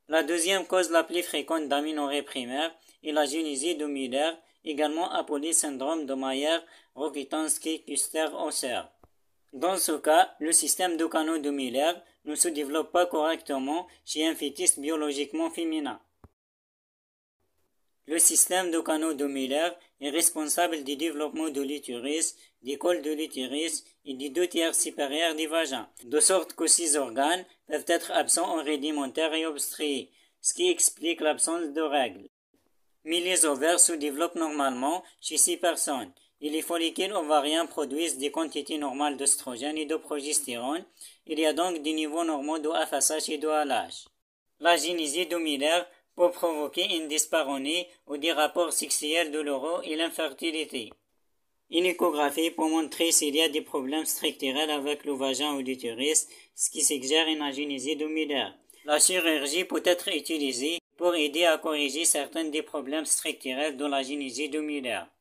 La deuxième cause la plus fréquente d'aménorrhée primaire est la génésie de Müller, également appelée syndrome de Mayer-Rokitansky-Kuster-Hauser. Dans ce cas, le système de canaux de Müller ne se développe pas correctement chez un fœtus biologiquement féminin. Le système de canaux de Müller est responsable du développement de l'utérus, du col de l'utérus et des deux tiers supérieurs du vagin, de sorte que ces organes peuvent être absents en rudimentaire et obstrués, ce qui explique l'absence de règles. Mais les ovaires se développent normalement chez ces personnes et les follicules ovariens produisent des quantités normales d'œstrogène et de progestérone. Il y a donc des niveaux normaux de FSH et de LH. La génésie de Müller peut provoquer une dyspareunie ou des rapports sexuels douloureux et l'infertilité. Une échographie peut montrer s'il y a des problèmes structurels avec le vagin ou l'utérus, ce qui suggère une agénésie de Müller. La chirurgie peut être utilisée pour aider à corriger certains des problèmes structurels de l'agénésie de Müller.